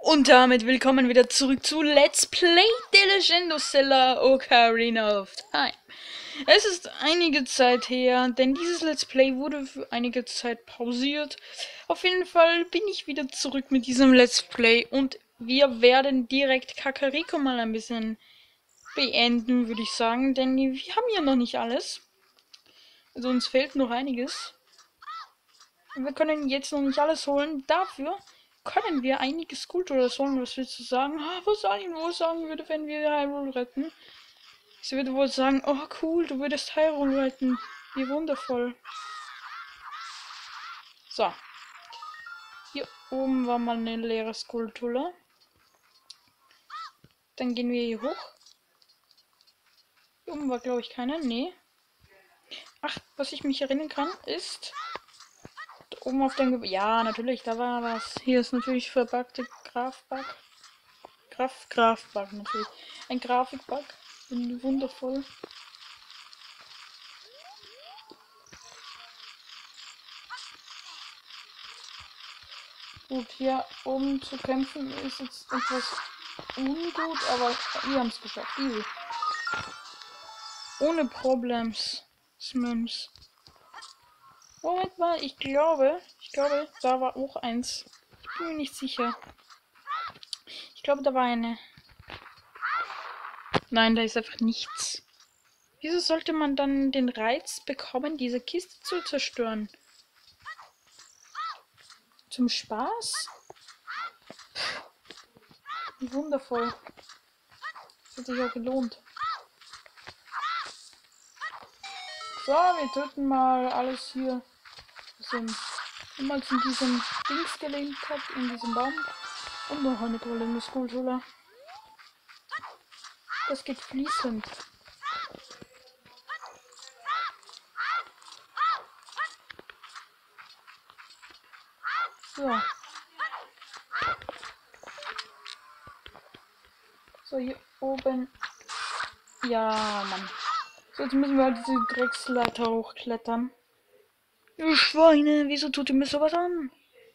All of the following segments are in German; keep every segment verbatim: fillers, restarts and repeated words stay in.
Und damit willkommen wieder zurück zu Let's Play The Legend of Zelda Ocarina of Time. Es ist einige Zeit her, denn dieses Let's Play wurde für einige Zeit pausiert. Auf jeden Fall bin ich wieder zurück mit diesem Let's Play und wir werden direkt Kakariko mal ein bisschen beenden, würde ich sagen, denn wir haben ja noch nicht alles. Also uns fehlt noch einiges. Wir können jetzt noch nicht alles holen, dafür können wir einiges Kulturelles holen. Was willst du sagen? Ah, was Alien wohl sagen würde, wenn wir Hyrule retten? Sie würde wohl sagen, oh cool, du würdest Hyrule retten. Wie wundervoll. So. Hier oben war mal eine leere Skulptur. Dann gehen wir hier hoch. Hier oben war, glaube ich, keiner. Nee. Ach, was ich mich erinnern kann, ist... Da oben auf dem... Ge ja, natürlich, da war was. Hier ist natürlich verpackte Grafbug. Graf, Grafbug natürlich. Ein Grafikbug. Wundervoll. Gut, hier oben zu kämpfen ist jetzt etwas ungut, aber wir haben es geschafft. Easy. Ohne Problems. Smims. Moment mal, ich glaube, ich glaube, da war auch eins. Ich bin mir nicht sicher. Ich glaube, da war eine. Nein, da ist einfach nichts. Wieso sollte man dann den Reiz bekommen, diese Kiste zu zerstören? Zum Spaß? Wie wundervoll. Das hat sich auch gelohnt. So, wir töten mal alles hier, was niemals in diesem Dings gelebt hat, in diesem Baum. Und noch eine tolle Muskultur. Das geht fließend. So. So, hier oben. Ja, Mann. So, jetzt müssen wir halt diese Drecksleiter hochklettern. Ihr Schweine, wieso tut ihr mir sowas an?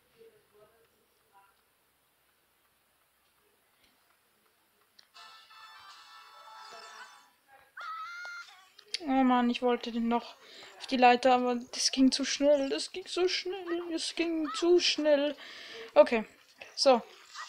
Oh Mann, ich wollte den noch auf die Leiter, aber das ging zu schnell. Das ging so schnell. Es ging zu schnell. Okay. So.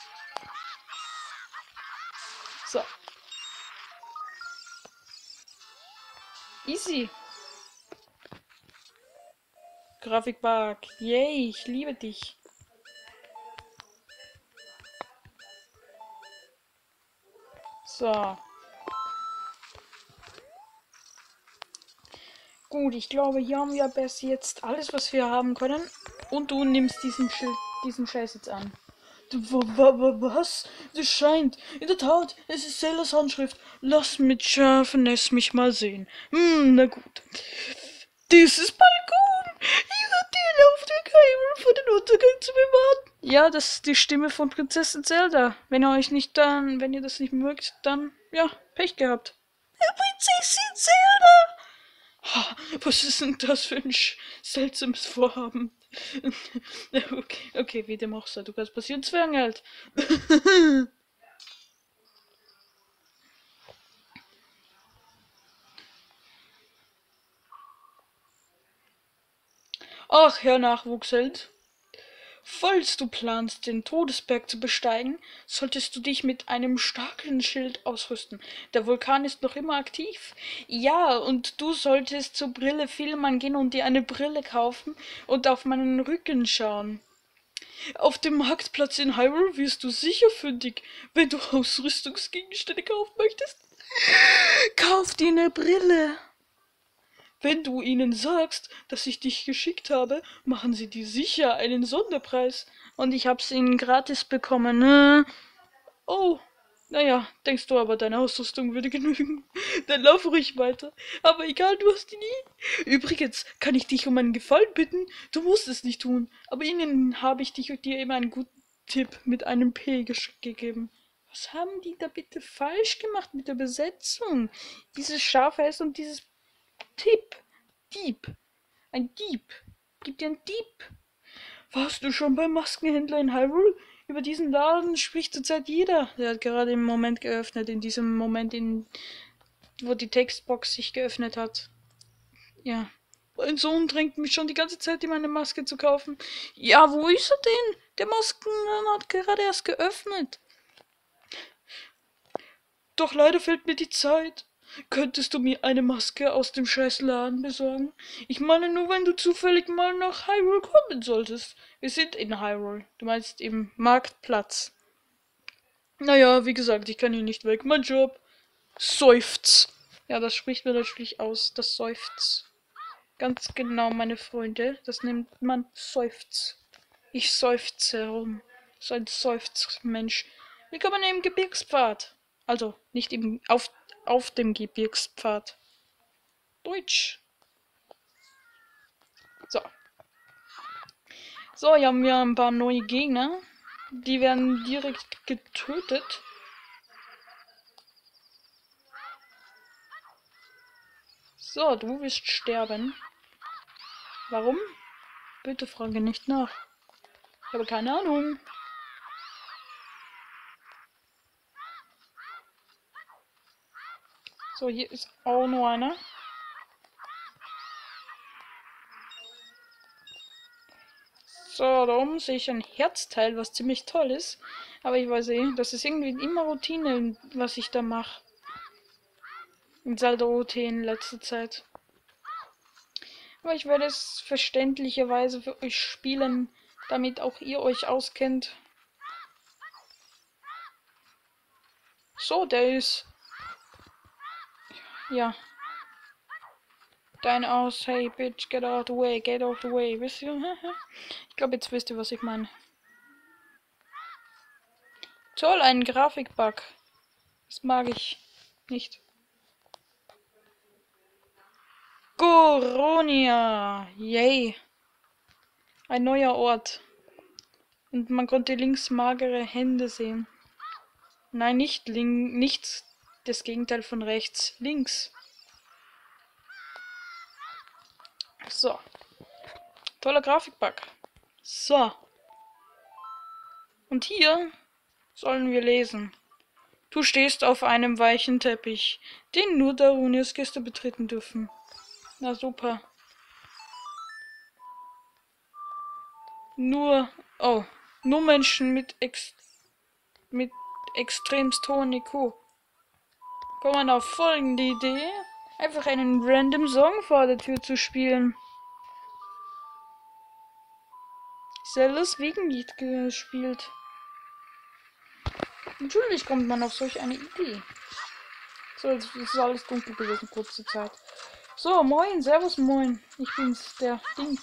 So. Easy. Grafikbug. Yay, ich liebe dich. So. Gut, ich glaube, hier haben wir bis jetzt alles, was wir haben können. Und du nimmst diesen Schild, diesen Scheiß jetzt an. Was? Das scheint. In der Tat, es ist Sailors Handschrift. Lass mit Schaffeness mich mal sehen. Hm, na gut. Dieses Balkon. Ich hatte den Auftrag, Hyrule vor den Untergang zu bewahren. Ja, das ist die Stimme von Prinzessin Zelda. Wenn ihr euch nicht dann, wenn ihr das nicht mögt, dann, ja, Pech gehabt. Prinzessin Zelda! Was ist denn das für ein seltsames Vorhaben? okay, okay, wie dem auch sei, du kannst passieren, Zwergen halt. Ach, Herr Nachwuchsheld. Falls du planst, den Todesberg zu besteigen, solltest du dich mit einem starken Schild ausrüsten. Der Vulkan ist noch immer aktiv. Ja, und du solltest zur Brille Filmern gehen und dir eine Brille kaufen und auf meinen Rücken schauen. Auf dem Marktplatz in Hyrule wirst du sicher fündig, wenn du Ausrüstungsgegenstände kaufen möchtest. Kauf dir eine Brille. Wenn du ihnen sagst, dass ich dich geschickt habe, machen sie dir sicher einen Sonderpreis. Und ich hab's ihnen gratis bekommen, ne? Oh, naja, denkst du aber, deine Ausrüstung würde genügen? Dann lauf ruhig weiter. Aber egal, du hast die nie. Übrigens, kann ich dich um einen Gefallen bitten? Du musst es nicht tun. Aber ihnen habe ich dich, dir eben einen guten Tipp mit einem P gegeben. Was haben die da bitte falsch gemacht mit der Besetzung? Dieses Schafheiß und dieses Tipp. Dieb. Ein Dieb. Gib dir einen Dieb. Warst du schon beim Maskenhändler in Hyrule? Über diesen Laden spricht zurzeit jeder. Der hat gerade im Moment geöffnet, in diesem Moment, in wo die Textbox sich geöffnet hat. Ja. Mein Sohn drängt mich schon die ganze Zeit, ihm eine Maske zu kaufen. Ja, wo ist er denn? Der Maskenladen hat gerade erst geöffnet. Doch leider fehlt mir die Zeit. Könntest du mir eine Maske aus dem scheiß Laden besorgen? Ich meine nur, wenn du zufällig mal nach Hyrule kommen solltest. Wir sind in Hyrule. Du meinst im Marktplatz. Naja, wie gesagt, ich kann hier nicht weg. Mein Job. Seufz. Ja, das spricht mir natürlich aus. Das Seufz. Ganz genau, meine Freunde. Das nennt man Seufz. Ich seufze herum. So ein Seufzmensch. Willkommen im Gebirgspfad. Also, nicht im, auf, auf dem Gebirgspfad. Deutsch. So. So, hier haben wir ein paar neue Gegner. Die werden direkt getötet. So, du wirst sterben. Warum? Bitte frage nicht nach. Ich habe keine Ahnung. So, hier ist auch nur einer. So, da oben sehe ich ein Herzteil, was ziemlich toll ist. Aber ich weiß eh, das ist irgendwie immer Routine, was ich da mache. In Zelda O T in letzter Zeit. Aber ich werde es verständlicherweise für euch spielen, damit auch ihr euch auskennt. So, der ist... Ja. Dein aus, hey bitch, get out of the way, get out of the way, wisst ihr? Ich glaube, jetzt wisst ihr, was ich meine. Toll, ein Grafikbug. Das mag ich nicht. Goronia! Yay! Ein neuer Ort. Und man konnte links magere Hände sehen. Nein, nicht links, nicht das Gegenteil von rechts. Links. So. Toller Grafikbug. So. Und hier sollen wir lesen. Du stehst auf einem weichen Teppich, den nur Darunias Gäste betreten dürfen. Na super. Nur, oh, nur Menschen mit ex, mit extremst hohem I Q kommen auf folgende Idee, einfach einen random Song vor der Tür zu spielen. Zeldas Wiegenlied gespielt. Natürlich kommt man auf solch eine Idee. So, jetzt ist alles dunkel gewesen, kurze Zeit. So, moin, servus, moin. Ich bin's, der Dink.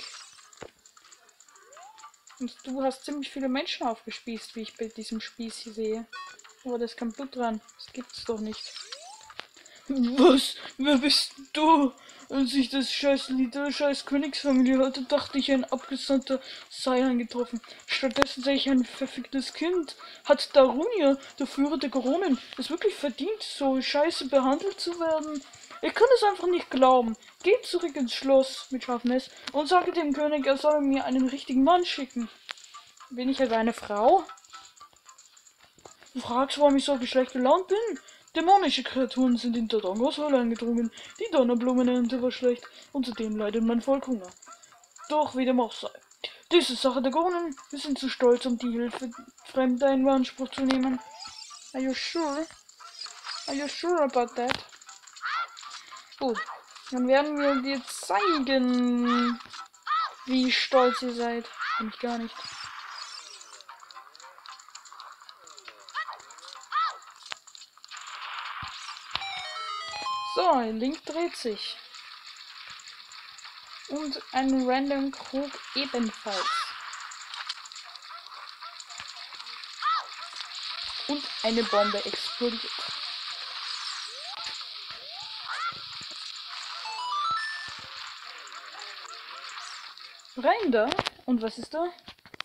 Und du hast ziemlich viele Menschen aufgespießt, wie ich bei diesem Spieß hier sehe. Aber da ist kein Blut dran. Das gibt's doch nicht. Was? Wer bist du? Als ich das scheiß Lied der scheiß Königsfamilie hörte, dachte ich, ein Abgesandter sei eingetroffen. Stattdessen sehe ich ein verficktes Kind. Hat Darunia, der Führer der Koronen, es wirklich verdient, so scheiße behandelt zu werden? Ich kann es einfach nicht glauben. Geht zurück ins Schloss mit scharfem S und sage dem König, er soll mir einen richtigen Mann schicken. Bin ich also eine Frau? Du fragst, warum ich so schlecht gelaunt bin? Dämonische Kreaturen sind in Dodongos Höhle eingedrungen. Die Donnerblumenernte war schlecht und zudem leidet mein Volk Hunger. Doch wie dem auch sei. Dies ist Sache der Koronen. Wir sind zu stolz, um die Hilfe Fremder in Anspruch zu nehmen. Are you sure? Are you sure about that? Gut, dann werden wir dir zeigen, wie stolz ihr seid. Bin ich gar nicht. So, Link dreht sich. Und ein random Krug ebenfalls. Und eine Bombe explodiert. Rein da. Und was ist da?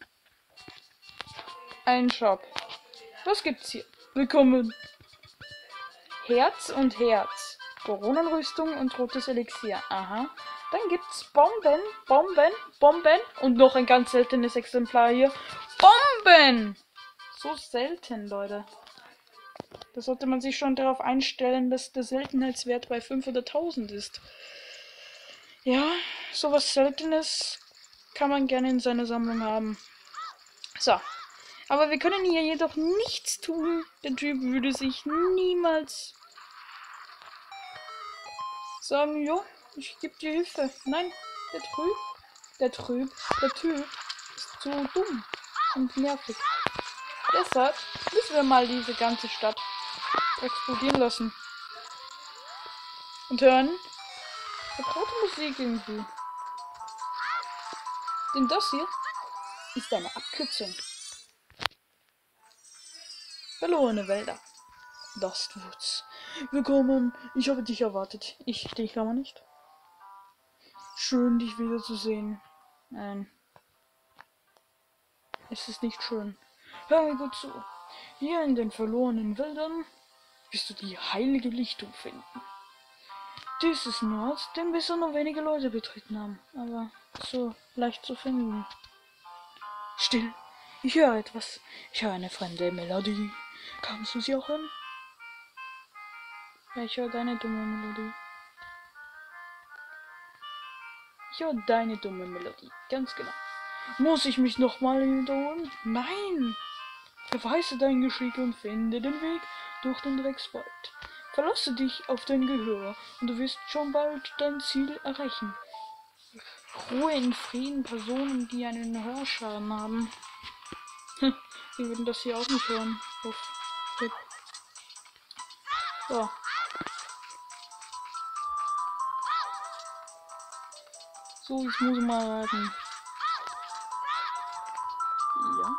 Ein Shop. Was gibt's hier? Willkommen. Herz und Herz. Koronenrüstung und rotes Elixier. Aha. Dann gibt's Bomben, Bomben, Bomben und noch ein ganz seltenes Exemplar hier. Bomben! So selten, Leute. Da sollte man sich schon darauf einstellen, dass der Seltenheitswert bei fünfhunderttausend ist. Ja, sowas Seltenes kann man gerne in seiner Sammlung haben. So. Aber wir können hier jedoch nichts tun. Der Typ würde sich niemals sagen, jo, ich gebe dir Hilfe. Nein, der Trüb, der Trüb, der Typ ist zu dumm und nervig. Deshalb müssen wir mal diese ganze Stadt explodieren lassen. Und hören vertraute Musik irgendwie. Denn das hier ist eine Abkürzung. Verlorene Wälder. Dustwoods. Willkommen, ich habe dich erwartet. Ich dich aber nicht. Schön, dich wiederzusehen. Nein. Es ist nicht schön. Hör mir gut zu. Hier in den verlorenen Wäldern wirst du die heilige Lichtung finden. Dies ist ein Ort, den bisher nur wenige Leute betreten haben, aber so leicht zu finden. Still, ich höre etwas. Ich höre eine fremde Melodie. Kannst du sie auch hören? Ja, ich höre deine dumme Melodie. Ich höre deine dumme Melodie, ganz genau. Muss ich mich nochmal wiederholen? Nein! Beweise dein Geschick und finde den Weg durch den Dreckswald. Verlasse dich auf dein Gehör und du wirst schon bald dein Ziel erreichen. Ruhe in Frieden, Personen, die einen Hörschaden haben. Hm, die würden das hier auch nicht hören. So. So, ich muss mal raten. Ja.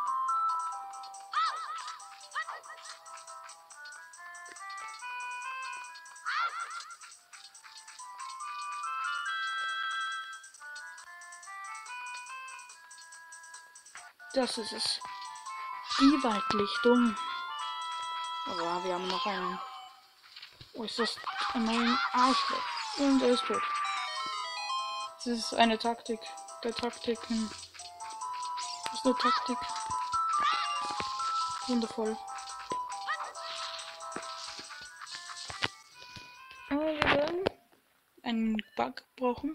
Das ist es. Die Waldlichtung. Aber wir haben noch einen. Oh, ist das ein neuen Arschloch? Und er ist tot. Das ist eine Taktik. Der Taktiken. Das ist eine Taktik. Wundervoll. Aber wir werden einen Bug brauchen.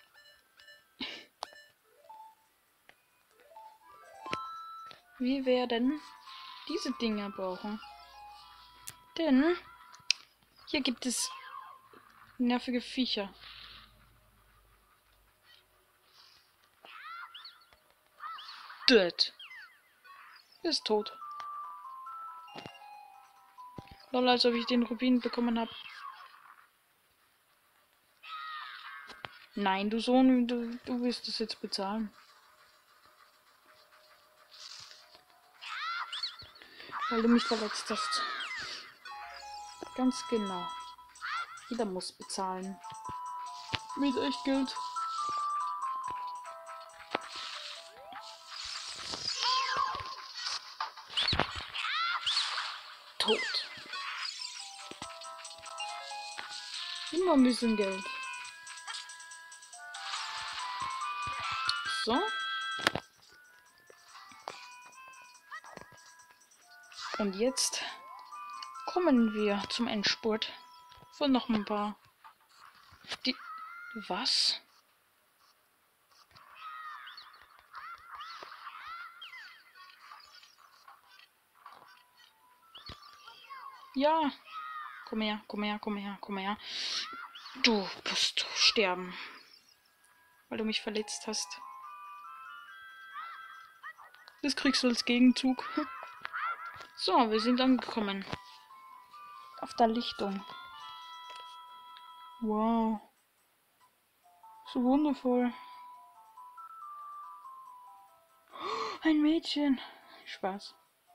Wir werden diese Dinger brauchen. Denn hier gibt es nervige Viecher. Dead. Ist tot. Lol, als ob ich den Rubin bekommen habe. Nein, du Sohn, du, du wirst es jetzt bezahlen. Weil du mich verletzt hast. Ganz genau. Jeder muss bezahlen. Mit echt Geld. Tot. Immer ein bisschen Geld. So. Und jetzt kommen wir zum Endspurt. Von noch ein paar. Die. Was? Ja. Komm her, komm her, komm her, komm her. Du musst sterben. Weil du mich verletzt hast. Das kriegst du als Gegenzug. So, wir sind angekommen. Auf der Lichtung. Wow. So wundervoll. Ein Mädchen. Spaß.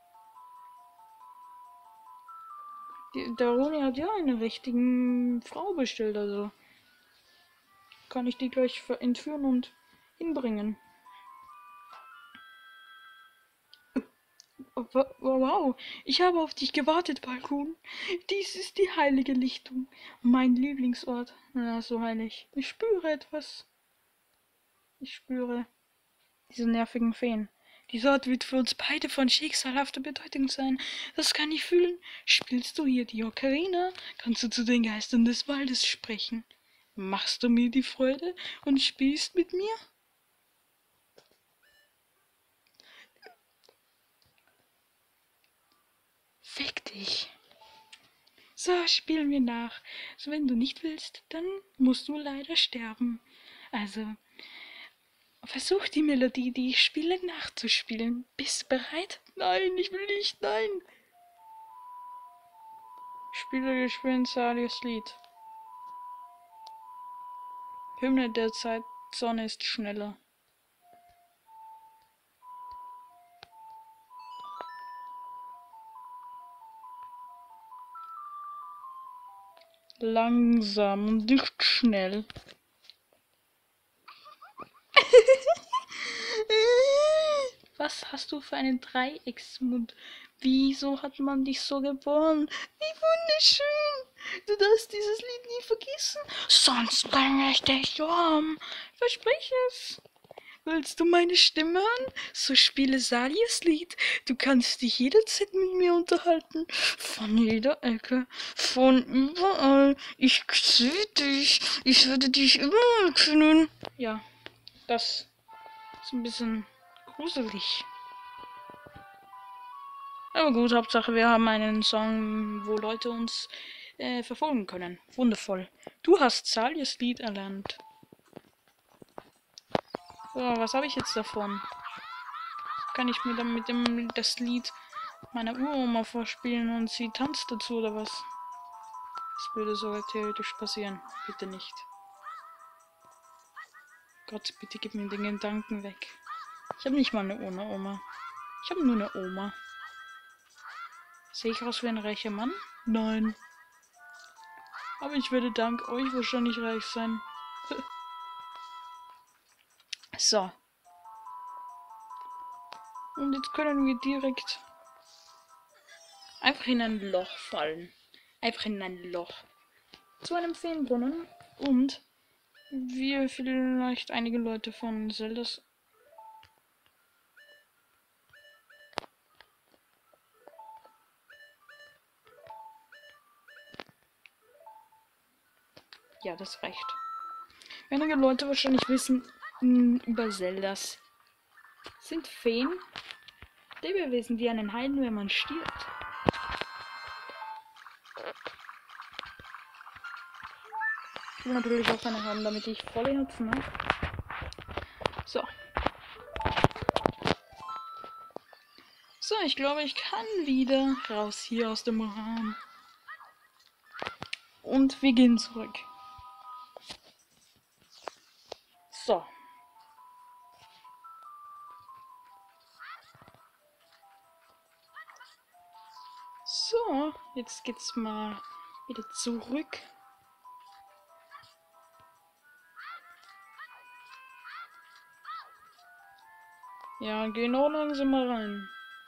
Die, der Roni hat ja eine richtige Frau bestellt, also kann ich die gleich entführen und hinbringen. Wow, ich habe auf dich gewartet, Balkon. Dies ist die heilige Lichtung. Mein Lieblingsort. Na, so heilig. Ich spüre etwas. Ich spüre diese nervigen Feen. Dieser Ort wird für uns beide von schicksalhafter Bedeutung sein. Das kann ich fühlen. Spielst du hier die Ocarina? Kannst du zu den Geistern des Waldes sprechen? Machst du mir die Freude und spielst mit mir? Fick dich. So, spielen wir nach. Also, wenn du nicht willst, dann musst du leider sterben. Also, versuch die Melodie, die ich spiele, nachzuspielen. Bist du bereit? Nein, ich will nicht, nein. Spiele geschwind Salias Lied. Hymne der Zeitsonne ist schneller. Langsam und nicht schnell. Was hast du für einen Dreiecksmund? Wieso hat man dich so geboren? Wie wunderschön! Du darfst dieses Lied nie vergessen, sonst bringe ich dich um. Versprich es. Willst du meine Stimme hören? So spiele Salias Lied. Du kannst dich jederzeit mit mir unterhalten. Von jeder Ecke. Von überall. Ich sehe dich. Ich werde dich immer erkennen. Ja, das ist ein bisschen gruselig. Aber gut, Hauptsache wir haben einen Song, wo Leute uns äh, verfolgen können. Wundervoll. Du hast Salias Lied erlernt. So, was habe ich jetzt davon? Kann ich mir dann mit dem das Lied meiner Uroma vorspielen und sie tanzt dazu oder was? Das würde sogar theoretisch passieren. Bitte nicht. Gott, bitte gib mir den Gedanken weg. Ich habe nicht mal eine ohne Oma. Ich habe nur eine Oma. Sehe ich aus wie ein reicher Mann? Nein. Aber ich werde dank euch wahrscheinlich reich sein. So. Und jetzt können wir direkt einfach in ein Loch fallen. Einfach in ein Loch. Zu einem Feenbrunnen. Und wir vielleicht einige Leute von Zeldas. Ja, das reicht. Einige Leute wahrscheinlich wissen mh, über Zeldas. Sind Feen Lebewesen, die einen heilen, wenn man stirbt. Ich will natürlich auch eine haben, damit ich volle Herzen habe. So. So, ich glaube, ich kann wieder raus hier aus dem Raum. Und wir gehen zurück. So. So, jetzt geht's mal wieder zurück. Ja, geh noch langsam mal rein.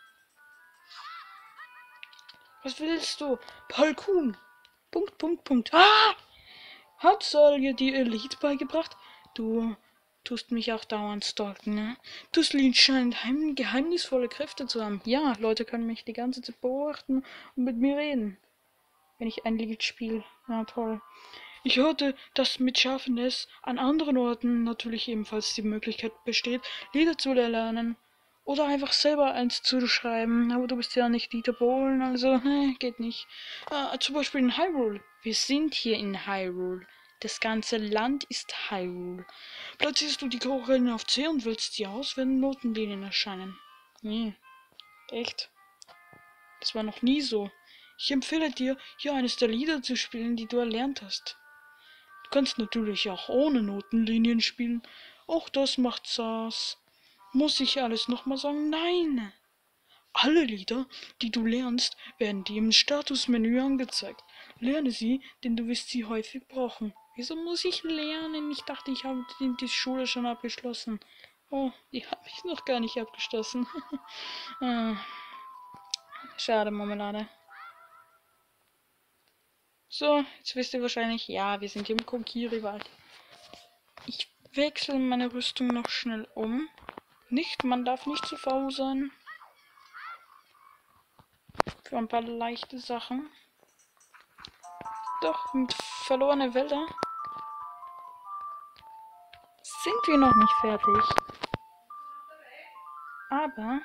Was willst du? Palkun. Punkt, Punkt, Punkt. Ah! Hat Salja dir ihr Lied beigebracht? Du tust mich auch dauernd stalken, ne? Das Lied scheint heim geheimnisvolle Kräfte zu haben. Ja, Leute können mich die ganze Zeit beobachten und mit mir reden, wenn ich ein Lied spiele. Na toll. Ich hörte, dass mit scharfem S an anderen Orten natürlich ebenfalls die Möglichkeit besteht, Lieder zu erlernen. Oder einfach selber eins zu schreiben. Aber du bist ja nicht Dieter Bohlen, also ne, geht nicht. Äh, zum Beispiel in Hyrule. Wir sind hier in Hyrule. Das ganze Land ist Hyrule. Platzierst du die Kocherin auf C und wählst sie aus, wenn Notenlinien erscheinen. Nee, echt. Das war noch nie so. Ich empfehle dir, hier eines der Lieder zu spielen, die du erlernt hast. Du kannst natürlich auch ohne Notenlinien spielen. Auch das macht Spaß. Muss ich alles nochmal sagen? Nein! Alle Lieder, die du lernst, werden dir im Statusmenü angezeigt. Lerne sie, denn du wirst sie häufig brauchen. Wieso muss ich lernen? Ich dachte, ich habe die Schule schon abgeschlossen. Oh, die habe ich noch gar nicht abgeschlossen. ah. Schade, Marmelade. So, jetzt wisst ihr wahrscheinlich, ja, wir sind hier im Kokiri-Wald. Ich wechsle meine Rüstung noch schnell um. Nicht, man darf nicht zu faul sein. Für ein paar leichte Sachen. Doch, mit verlorene Wälder sind wir noch nicht fertig. Aber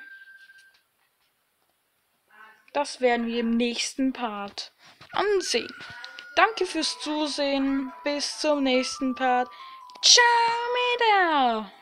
das werden wir im nächsten Part ansehen. Danke fürs Zusehen. Bis zum nächsten Part. Ciao, Mida!